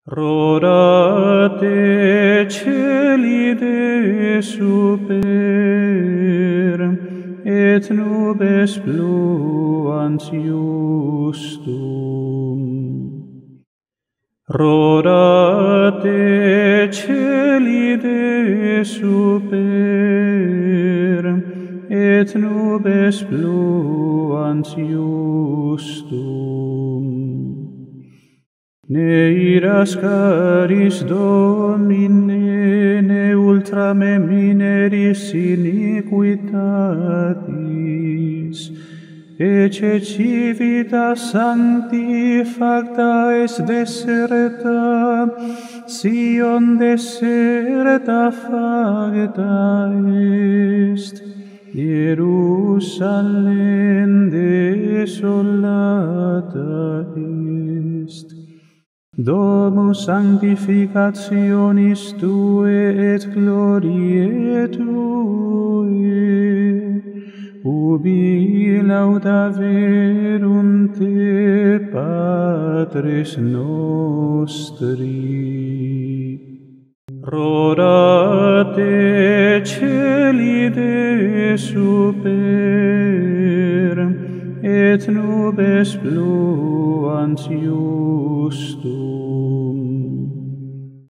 Roda te celi de super, et nubes pluant justum. Roda te celi de super, et nubes pluant justum. Ne iras caris Domine, ne ultra me mineris iniquitatis, ecce civitas sancti facta est deserta, Sion deserta facta est, Jerusalem desolata est. Domus sanctificationis Tue et gloriae Tue, ubi laudaverunt Te Patres nostri. Roda te celi de super, et nubes pluant justum.